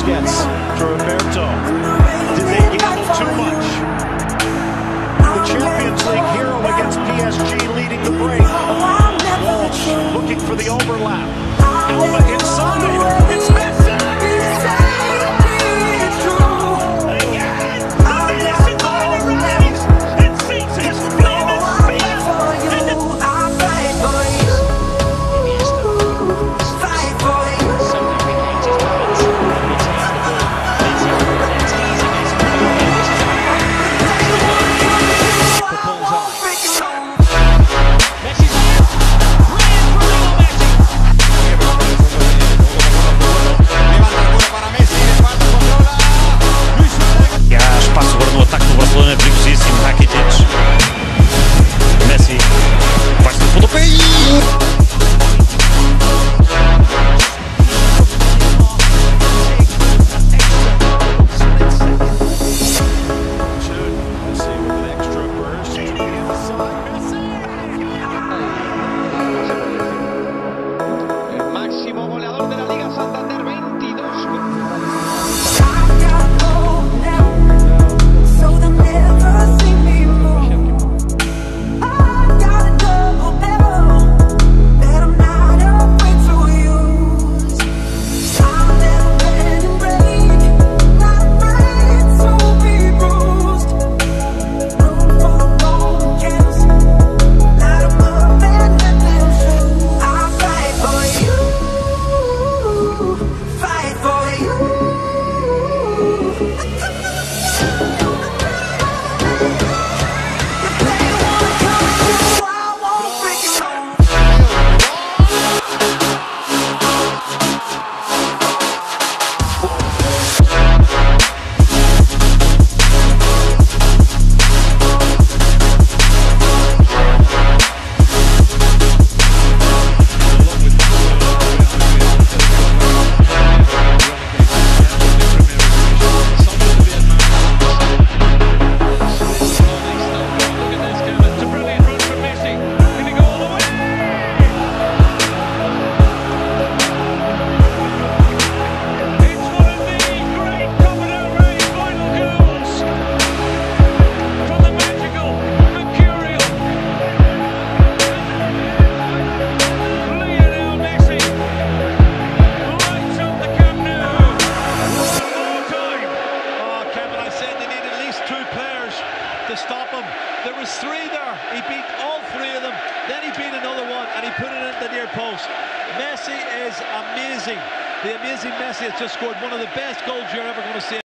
Busquets to Roberto. Did they gamble too much? The Champions League hero against PSG leading the break. Walsh looking for the overlap. Alba inside. It's Messi! To stop him. There was three there. He beat all three of them. Then he beat another one and he put it in the near post. Messi is amazing. The amazing Messi has just scored one of the best goals you're ever going to see.